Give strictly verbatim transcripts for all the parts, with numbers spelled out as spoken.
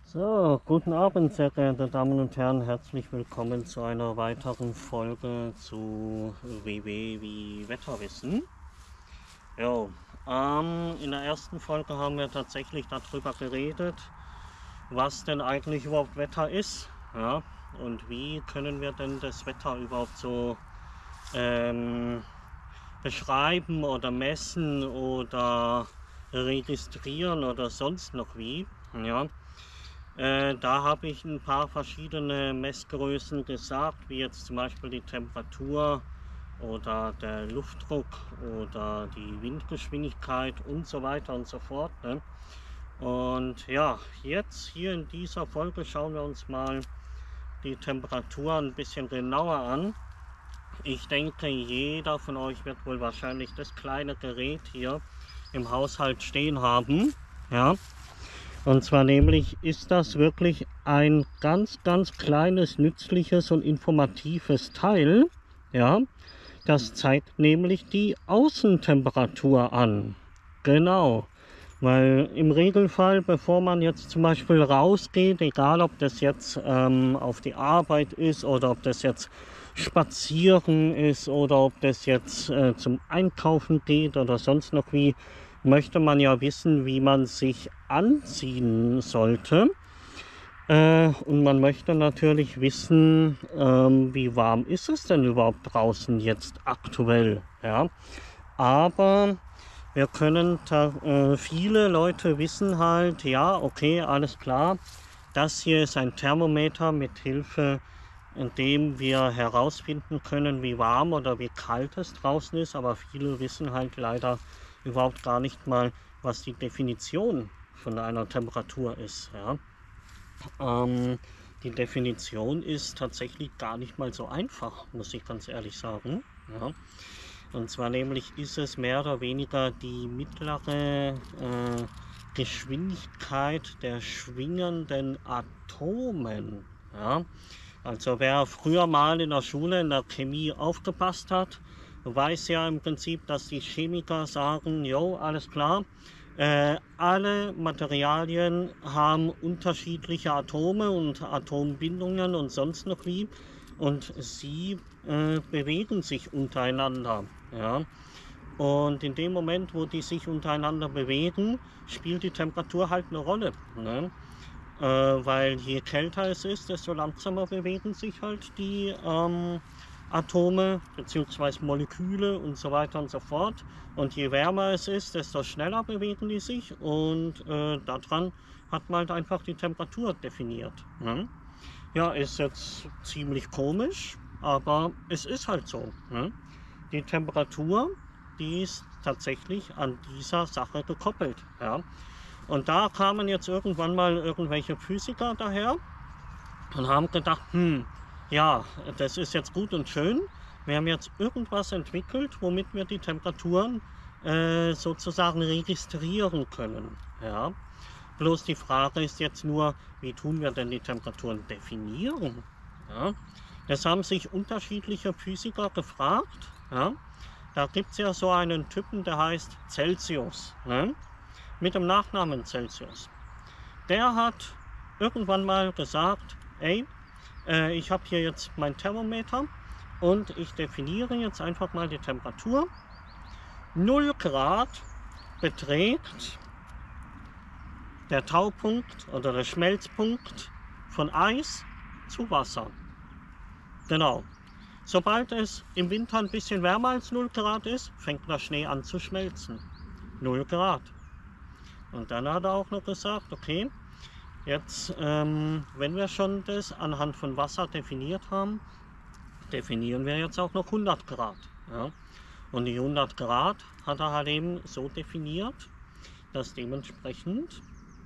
So, guten Abend, sehr geehrte Damen und Herren, herzlich willkommen zu einer weiteren Folge zu W W wie Wetterwissen. Jo, ähm, in der ersten Folge haben wir tatsächlich darüber geredet, was denn eigentlich überhaupt Wetter ist, ja, und wie können wir denn das Wetter überhaupt so ähm, beschreiben oder messen oder registrieren oder sonst noch wie, ja. Äh, da habe ich ein paar verschiedene Messgrößen gesagt, wie jetzt zum Beispiel die Temperatur oder der Luftdruck oder die Windgeschwindigkeit und so weiter und so fort. Ne? Und ja, jetzt hier in dieser Folge schauen wir uns mal die Temperatur ein bisschen genauer an. Ich denke, jeder von euch wird wohl wahrscheinlich das kleine Gerät hier im Haushalt stehen haben. Ja. Und zwar nämlich ist das wirklich ein ganz, ganz kleines, nützliches und informatives Teil. Ja, das zeigt nämlich die Außentemperatur an. Genau, weil im Regelfall, bevor man jetzt zum Beispiel rausgeht, egal ob das jetzt ähm, auf die Arbeit ist oder ob das jetzt spazieren ist oder ob das jetzt äh, zum Einkaufen geht oder sonst noch wie, möchte man ja wissen, wie man sich anziehen sollte. Äh, und man möchte natürlich wissen, ähm, wie warm ist es denn überhaupt draußen jetzt aktuell. Ja? Aber wir können, äh, viele Leute wissen halt, ja, okay, alles klar, das hier ist ein Thermometer mit Hilfe, in dem wir herausfinden können, wie warm oder wie kalt es draußen ist, aber viele wissen halt leider überhaupt gar nicht mal, was die Definition von einer Temperatur ist. Ja. Ähm, die Definition ist tatsächlich gar nicht mal so einfach, muss ich ganz ehrlich sagen. Ja. Und zwar nämlich ist es mehr oder weniger die mittlere äh, Geschwindigkeit der schwingenden Atomen. Ja. Also wer früher mal in der Schule in der Chemie aufgepasst hat, weiß ja im Prinzip, dass die Chemiker sagen, jo, alles klar, äh, alle Materialien haben unterschiedliche Atome und Atombindungen und sonst noch wie und sie äh, bewegen sich untereinander. Ja. Und in dem Moment, wo die sich untereinander bewegen, spielt die Temperatur halt eine Rolle. Ne? Äh, weil je kälter es ist, desto langsamer bewegen sich halt die ähm, Atome bzw. Moleküle und so weiter und so fort. Und je wärmer es ist, desto schneller bewegen die sich und äh, daran hat man halt einfach die Temperatur definiert. Ne? Ja, ist jetzt ziemlich komisch, aber es ist halt so. Ne? Die Temperatur, die ist tatsächlich an dieser Sache gekoppelt. Ja? Und da kamen jetzt irgendwann mal irgendwelche Physiker daher und haben gedacht, hm, ja, das ist jetzt gut und schön. Wir haben jetzt irgendwas entwickelt, womit wir die Temperaturen äh, sozusagen registrieren können. Ja. Bloß die Frage ist jetzt nur, wie tun wir denn die Temperaturen definieren? Ja. Das haben sich unterschiedliche Physiker gefragt. Ja. Da gibt es ja so einen Typen, der heißt Celsius. Ne? Mit dem Nachnamen Celsius. Der hat irgendwann mal gesagt, ey, äh, ich habe hier jetzt mein Thermometer und ich definiere jetzt einfach mal die Temperatur. null Grad beträgt der Taupunkt oder der Schmelzpunkt von Eis zu Wasser. Genau. Sobald es im Winter ein bisschen wärmer als null Grad ist, fängt der Schnee an zu schmelzen. null Grad. Und dann hat er auch noch gesagt, okay, jetzt, ähm, wenn wir schon das anhand von Wasser definiert haben, definieren wir jetzt auch noch hundert Grad. Ja? Und die hundert Grad hat er halt eben so definiert, dass dementsprechend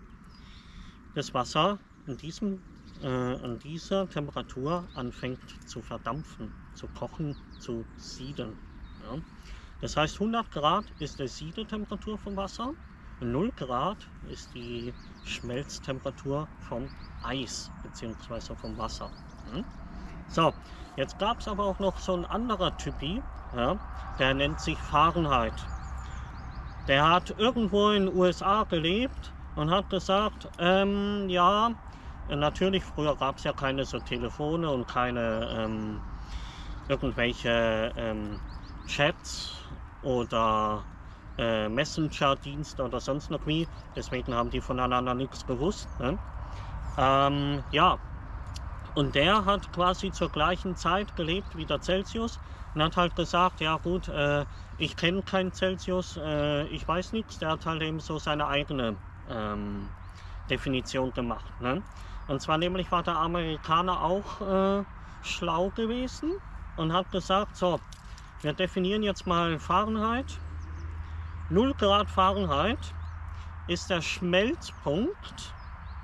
das Wasser in, diesem, äh, an dieser Temperatur anfängt zu verdampfen, zu kochen, zu sieden. Ja? Das heißt, hundert Grad ist die Siedetemperatur vom Wasser. null Grad ist die Schmelztemperatur vom Eis bzw. vom Wasser. So, jetzt gab es aber auch noch so ein anderer Typi, ja, der nennt sich Fahrenheit. Der hat irgendwo in den U S A gelebt und hat gesagt, ähm, ja, natürlich, früher gab es ja keine so Telefone und keine ähm, irgendwelche ähm, Chats oder äh, Messenger-Dienste oder sonst noch wie. Deswegen haben die voneinander nichts gewusst. Ne? Ähm, ja, und der hat quasi zur gleichen Zeit gelebt wie der Celsius und hat halt gesagt, ja gut, äh, ich kenne keinen Celsius, äh, ich weiß nichts. Der hat halt eben so seine eigene ähm, Definition gemacht. Ne? Und zwar nämlich war der Amerikaner auch äh, schlau gewesen und hat gesagt, so, wir definieren jetzt mal Fahrenheit. null Grad Fahrenheit ist der Schmelzpunkt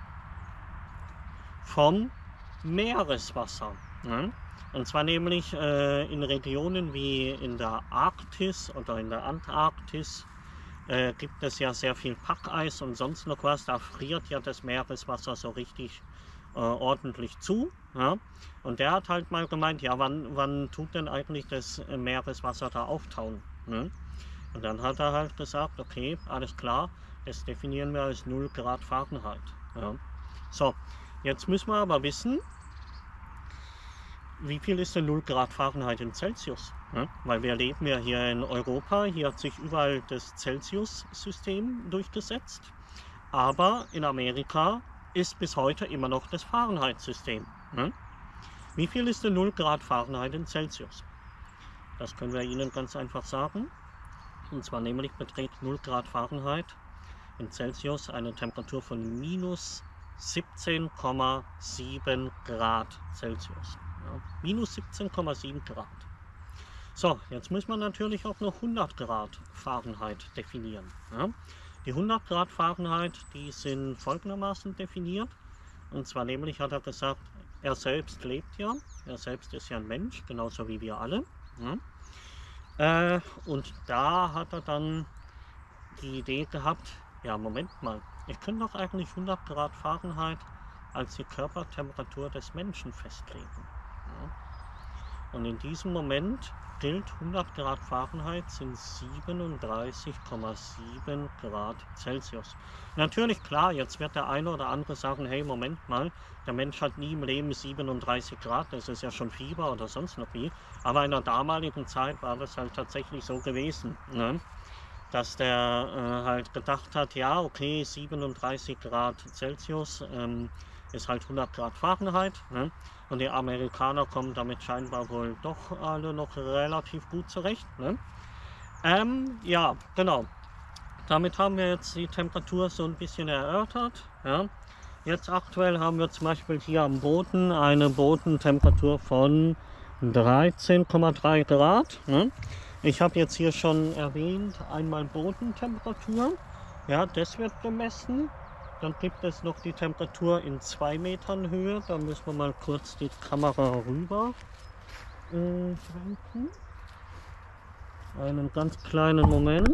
vom Meereswasser. Ne? Und zwar nämlich äh, in Regionen wie in der Arktis oder in der Antarktis äh, gibt es ja sehr viel Packeis und sonst noch was. Da friert ja das Meereswasser so richtig äh, ordentlich zu. Ja? Und der hat halt mal gemeint, ja, wann, wann tut denn eigentlich das Meereswasser da auftauen? Ne? Und dann hat er halt gesagt, okay, alles klar, das definieren wir als null Grad Fahrenheit. Ja? So, jetzt müssen wir aber wissen, wie viel ist denn null Grad Fahrenheit in Celsius? Ja? Weil wir leben ja hier in Europa, hier hat sich überall das Celsius-System durchgesetzt, aber in Amerika ist bis heute immer noch das Fahrenheit-System. Ja? Wie viel ist denn null Grad Fahrenheit in Celsius? Das können wir Ihnen ganz einfach sagen. Und zwar nämlich beträgt null Grad Fahrenheit in Celsius eine Temperatur von minus siebzehn Komma sieben Grad Celsius. Ja, minus siebzehn Komma sieben Grad. So, jetzt muss man natürlich auch noch hundert Grad Fahrenheit definieren. Ja. Die hundert Grad Fahrenheit, die sind folgendermaßen definiert. Und zwar nämlich hat er gesagt, er selbst lebt ja, er selbst ist ja ein Mensch, genauso wie wir alle. Ja. Äh, und da hat er dann die Idee gehabt, ja Moment mal, ich könnte doch eigentlich hundert Grad Fahrenheit als die Körpertemperatur des Menschen festlegen. Ja. Und in diesem Moment gilt hundert Grad Fahrenheit sind siebenunddreißig Komma sieben Grad Celsius. Natürlich, klar, jetzt wird der eine oder andere sagen, hey, Moment mal, der Mensch hat nie im Leben siebenunddreißig Grad, das ist ja schon Fieber oder sonst noch wie. Aber in der damaligen Zeit war das halt tatsächlich so gewesen, ne? Dass der äh, halt gedacht hat, ja, okay, siebenunddreißig Grad Celsius ähm, ist halt hundert Grad Fahrenheit. Ne? Und die Amerikaner kommen damit scheinbar wohl doch alle noch relativ gut zurecht. Ne? Ähm, ja, genau. Damit haben wir jetzt die Temperatur so ein bisschen erörtert. Ja? Jetzt aktuell haben wir zum Beispiel hier am Boden eine Bodentemperatur von dreizehn Komma drei Grad. Ne? Ich habe jetzt hier schon erwähnt, einmal Bodentemperatur. Ja, das wird gemessen. Dann gibt es noch die Temperatur in zwei Metern Höhe. Da müssen wir mal kurz die Kamera rüber äh, schwenken. Einen ganz kleinen Moment.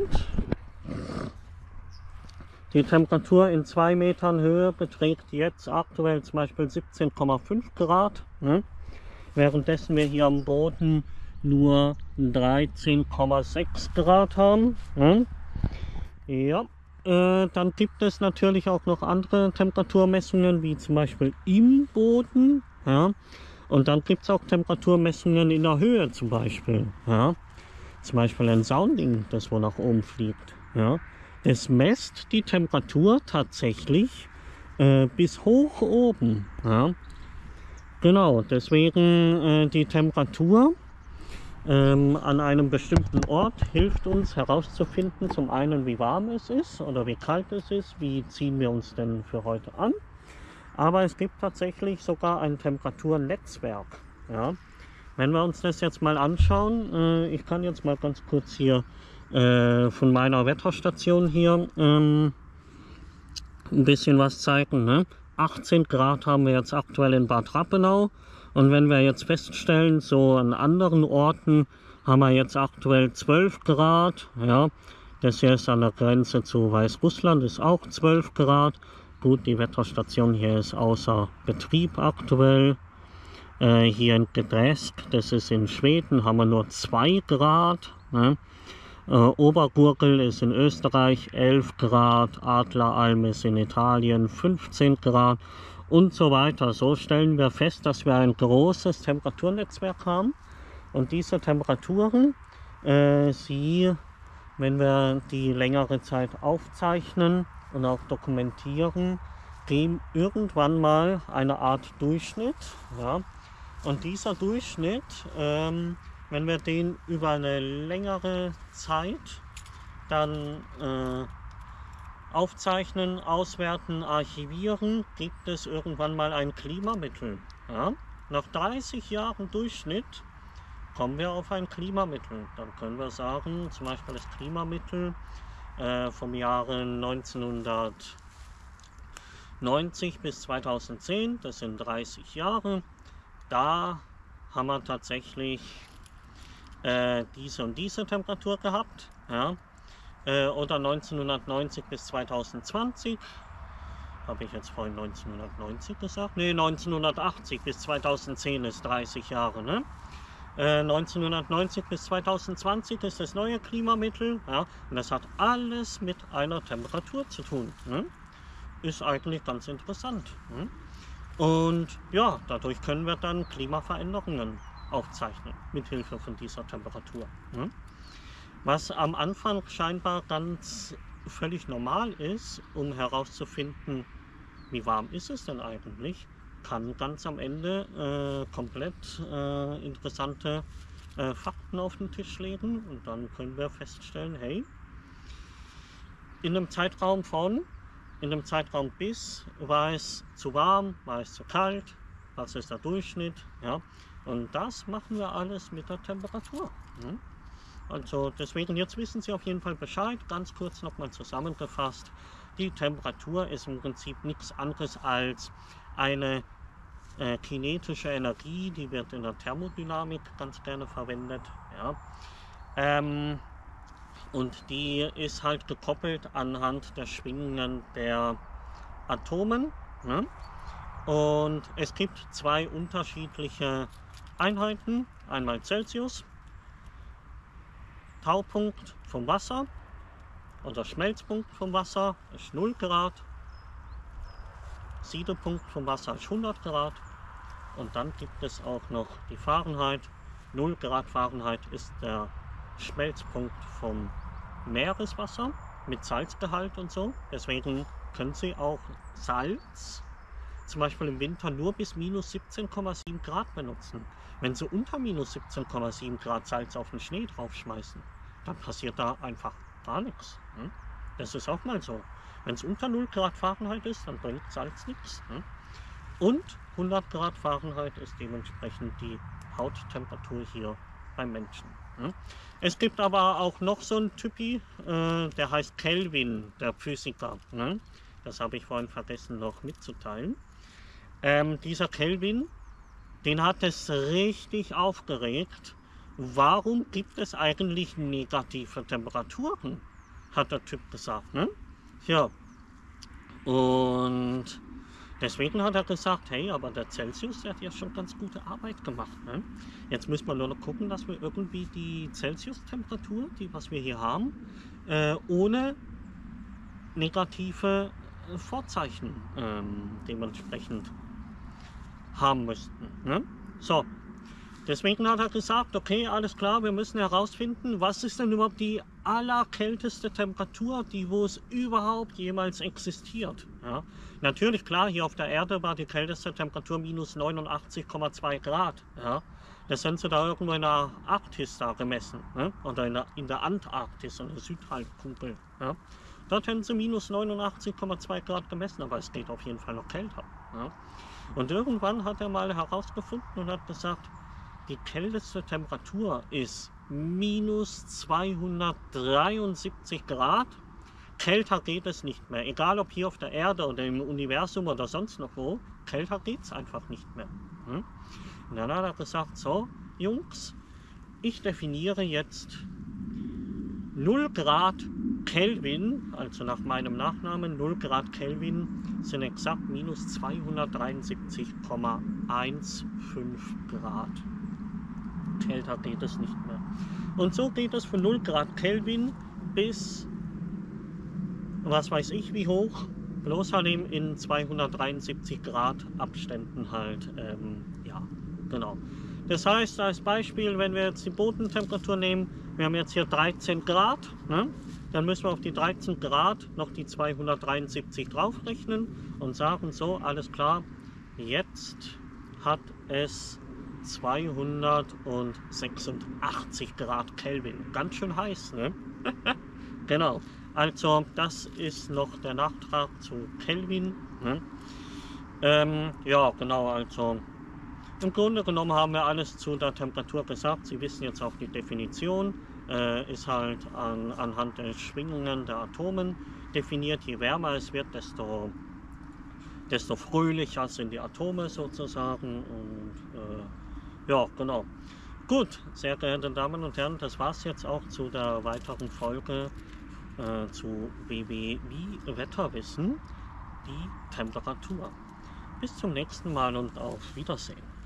Die Temperatur in zwei Metern Höhe beträgt jetzt aktuell zum Beispiel siebzehn Komma fünf Grad. Ne? Währenddessen wir hier am Boden nur dreizehn Komma sechs Grad haben. Ne? Ja. Äh, dann gibt es natürlich auch noch andere Temperaturmessungen, wie zum Beispiel im Boden. Ja? Und dann gibt es auch Temperaturmessungen in der Höhe zum Beispiel. Ja? Zum Beispiel ein Sounding, das wo nach oben fliegt. Ja? Es messt die Temperatur tatsächlich äh, bis hoch oben. Ja? Genau, deswegen äh, die Temperatur Ähm, an einem bestimmten Ort hilft uns herauszufinden, zum einen wie warm es ist oder wie kalt es ist, wie ziehen wir uns denn für heute an. Aber es gibt tatsächlich sogar ein Temperaturnetzwerk. Ja. Wenn wir uns das jetzt mal anschauen, äh, ich kann jetzt mal ganz kurz hier äh, von meiner Wetterstation hier ähm, ein bisschen was zeigen. Ne? achtzehn Grad haben wir jetzt aktuell in Bad Rappenau. Und wenn wir jetzt feststellen, so an anderen Orten haben wir jetzt aktuell zwölf Grad. Ja, das hier ist an der Grenze zu Weißrussland, ist auch zwölf Grad. Gut, die Wetterstation hier ist außer Betrieb aktuell. Äh, hier in Gdańsk, das ist in Schweden, haben wir nur zwei Grad. Ne? Äh, Obergurgel ist in Österreich elf Grad, Adleralm ist in Italien fünfzehn Grad und so weiter. So stellen wir fest, dass wir ein großes Temperaturnetzwerk haben und diese Temperaturen, äh, sie, wenn wir die längere Zeit aufzeichnen und auch dokumentieren, geben irgendwann mal eine Art Durchschnitt. Ja? Und dieser Durchschnitt, ähm, wenn wir den über eine längere Zeit dann äh, aufzeichnen, auswerten, archivieren, gibt es irgendwann mal ein Klimamittel. Ja? Nach dreißig Jahren Durchschnitt kommen wir auf ein Klimamittel. Dann können wir sagen, zum Beispiel das Klimamittel äh, vom Jahre neunzehnhundertneunzig bis zweitausendzehn, das sind dreißig Jahre, da haben wir tatsächlich äh, diese und diese Temperatur gehabt. Ja? Äh, oder neunzehnhundertneunzig bis zweitausendzwanzig, habe ich jetzt vorhin neunzehnhundertneunzig gesagt? Ne, neunzehnhundertachtzig bis zweitausendzehn ist dreißig Jahre. Ne? Äh, neunzehnhundertneunzig bis zweitausendzwanzig ist das neue Klimamittel. Ja? Und das hat alles mit einer Temperatur zu tun. Ne? Ist eigentlich ganz interessant. Ne? Und ja, dadurch können wir dann Klimaveränderungen aufzeichnen, mit Hilfe von dieser Temperatur. Ne? Was am Anfang scheinbar ganz völlig normal ist, um herauszufinden, wie warm ist es denn eigentlich, kann ganz am Ende äh, komplett äh, interessante äh, Fakten auf den Tisch legen. Und dann können wir feststellen, hey, in einem Zeitraum von In dem Zeitraum bis war es zu warm, war es zu kalt, was ist der Durchschnitt, ja. Und das machen wir alles mit der Temperatur. Ja? Also deswegen, jetzt wissen Sie auf jeden Fall Bescheid, ganz kurz nochmal zusammengefasst. Die Temperatur ist im Prinzip nichts anderes als eine äh, kinetische Energie, die wird in der Thermodynamik ganz gerne verwendet. Ja? Ähm, Und die ist halt gekoppelt anhand der Schwingungen der Atomen. Ne? Und es gibt zwei unterschiedliche Einheiten. Einmal Celsius, Taupunkt vom Wasser oder Schmelzpunkt vom Wasser ist null Grad. Siedepunkt vom Wasser ist hundert Grad. Und dann gibt es auch noch die Fahrenheit. null Grad Fahrenheit ist der Schmelzpunkt vom Meereswasser mit Salzgehalt und so. Deswegen können Sie auch Salz zum Beispiel im Winter nur bis minus siebzehn Komma sieben Grad benutzen. Wenn Sie unter minus siebzehn Komma sieben Grad Salz auf den Schnee draufschmeißen, dann passiert da einfach gar nichts. Das ist auch mal so. Wenn es unter null Grad Fahrenheit ist, dann bringt Salz nichts. Und hundert Grad Fahrenheit ist dementsprechend die Hauttemperatur hier beim Menschen. Es gibt aber auch noch so einen Typi, äh, der heißt Kelvin, der Physiker. Ne? Das habe ich vorhin vergessen noch mitzuteilen. Ähm, dieser Kelvin, den hat es richtig aufgeregt. Warum gibt es eigentlich negative Temperaturen? Hat der Typ gesagt. Ne? Ja. Und deswegen hat er gesagt, hey, aber der Celsius, der hat ja schon ganz gute Arbeit gemacht. Ne? Jetzt müssen wir nur noch gucken, dass wir irgendwie die Celsius-Temperatur, die was wir hier haben, äh, ohne negative äh, Vorzeichen ähm, dementsprechend haben müssten. Ne? So, deswegen hat er gesagt, okay, alles klar, wir müssen herausfinden, was ist denn überhaupt die allerkälteste Temperatur, die wo es überhaupt jemals existiert. Ja? Natürlich, klar, hier auf der Erde war die kälteste Temperatur minus neunundachtzig Komma zwei Grad. Ja? Das haben sie da irgendwo in der Arktis da gemessen. Ne? Oder in der, in der Antarktis, in der Südhalbkugel. Ja? Dort haben sie minus neunundachtzig Komma zwei Grad gemessen, aber es geht auf jeden Fall noch kälter. Ja? Und irgendwann hat er mal herausgefunden und hat gesagt, die kälteste Temperatur ist minus zweihundertdreiundsiebzig Grad. Kälter geht es nicht mehr. Egal ob hier auf der Erde oder im Universum oder sonst noch wo, kälter geht es einfach nicht mehr. Hm? Und dann hat er gesagt, so Jungs, ich definiere jetzt null Grad Kelvin, also nach meinem Nachnamen, null Grad Kelvin sind exakt minus zweihundertdreiundsiebzig Komma fünfzehn Grad. kälter geht es nicht mehr. Und so geht es von null Grad Kelvin bis, was weiß ich wie hoch, bloß halt eben in zweihundertdreiundsiebzig Grad Abständen halt, ähm, ja, genau. Das heißt, als Beispiel, wenn wir jetzt die Bodentemperatur nehmen, wir haben jetzt hier dreizehn Grad, ne? Dann müssen wir auf die dreizehn Grad noch die zweihundertdreiundsiebzig draufrechnen und sagen so, alles klar, jetzt hat es zweihundertsechsundachtzig Grad Kelvin. Ganz schön heiß, ne? Genau. Also das ist noch der Nachtrag zu Kelvin. Ne? Ähm, ja, genau, also im Grunde genommen haben wir alles zu der Temperatur gesagt. Sie wissen jetzt auch die Definition. Äh, ist halt an, anhand der Schwingungen der Atomen definiert. Je wärmer es wird, desto, desto fröhlicher sind die Atome sozusagen. Und äh, ja, genau. Gut, sehr geehrte Damen und Herren, das war es jetzt auch zu der weiteren Folge äh, zu W W wie Wetterwissen, die Temperatur. Bis zum nächsten Mal und auf Wiedersehen.